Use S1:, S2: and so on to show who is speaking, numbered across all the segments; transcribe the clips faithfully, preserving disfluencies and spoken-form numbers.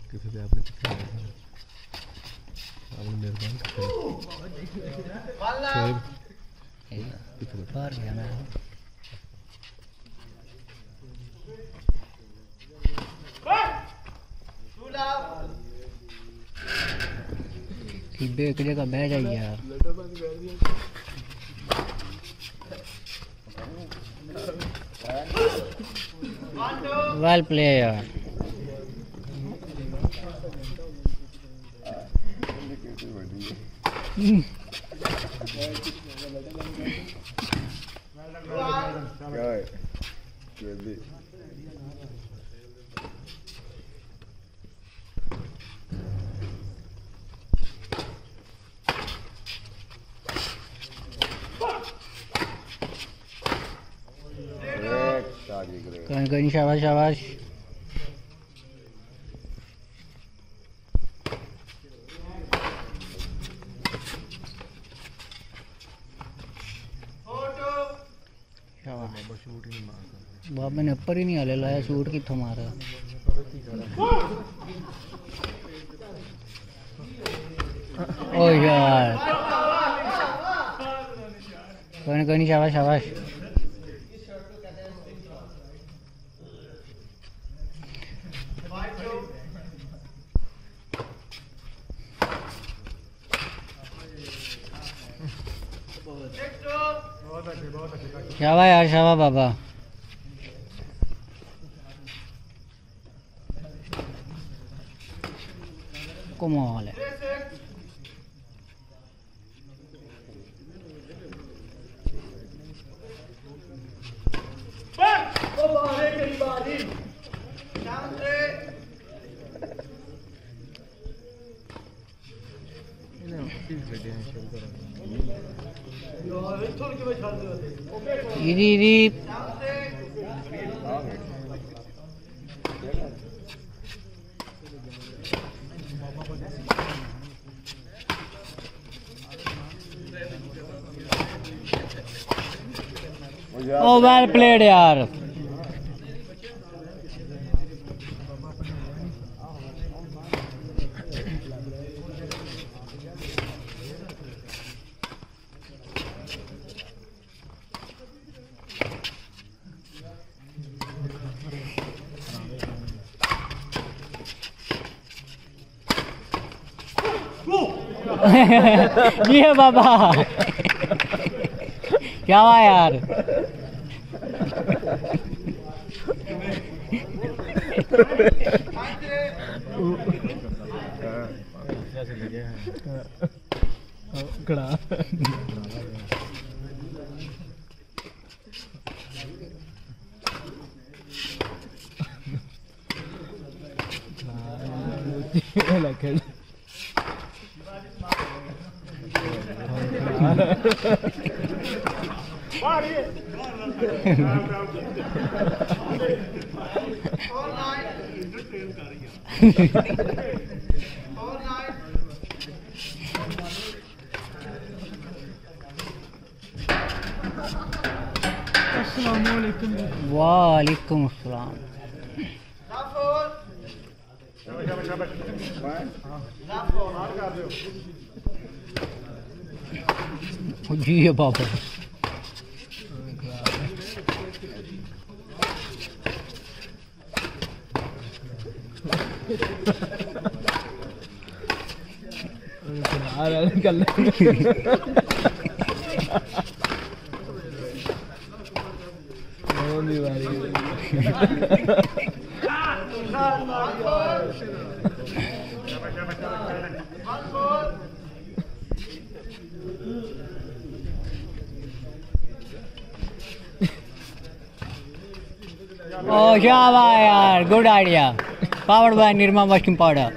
S1: किसी से आपने कितना आपने मेहरबान शोएब
S2: बाहर गया मैं सीधे एक जगह बह जाइए यार। वेल प्ले यार। कहीं कहीं शाबाश शाबाश। बाबा ने ऊपर ही नहीं हले लाया शूट कित्थों मारा। ओ यार कहीं कहीं शाबाश शाबाश। शाबाश यार शाबाश बाबा। कमाल है। इधी इधी ओ वेल प्लेड यार। ये बाबा क्या हुआ यार। वालेकुम अस्सलाम। जी है बाबा। Oh, Java यार, good idea. Powered by Nirma washing powder.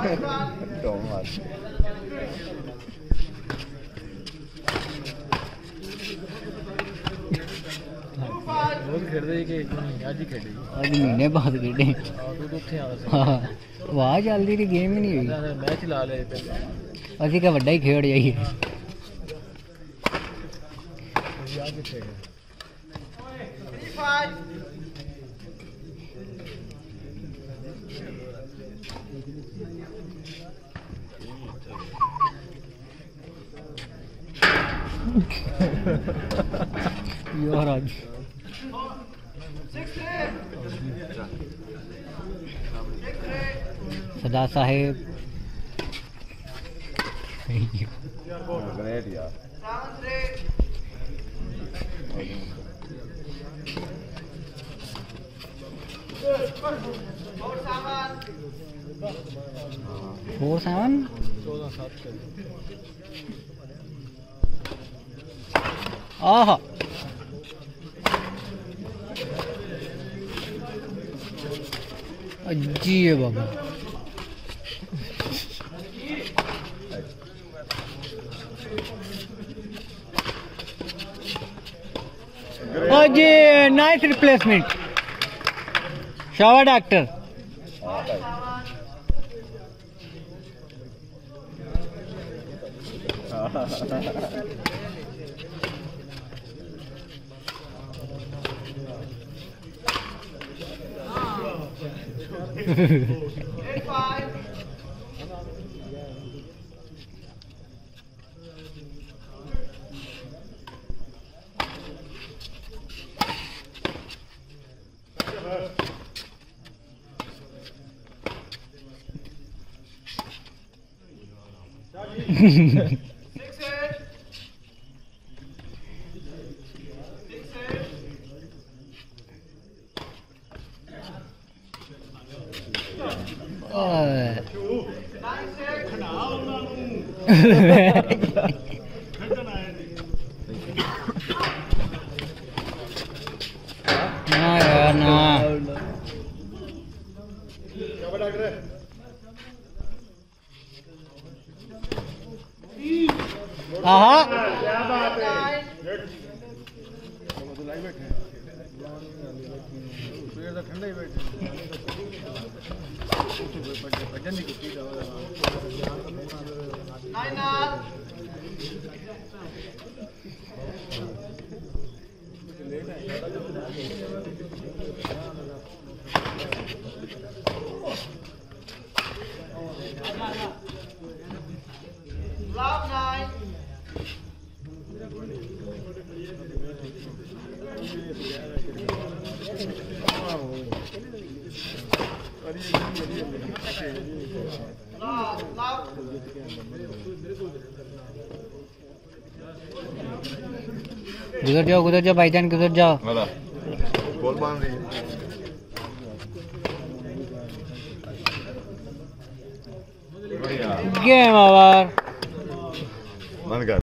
S2: आज महीने बाद खेडे। हाँ, वहाँ चलती थी गेम ही नहीं हुई। मैच ला ले। असी का बड़ा ही खेड़ जाइए। यार आज सदा साहेब फोर सेवन आहा जी है बाबा जी नाइस रिप्लेसमेंट शाबाश डॉक्टर ना यार ना आहा गुजर जाओ गुजर जाओ भाईजान गुजर जाओ
S1: बॉल बांध रही है
S2: गेम ओवर
S1: बंद कर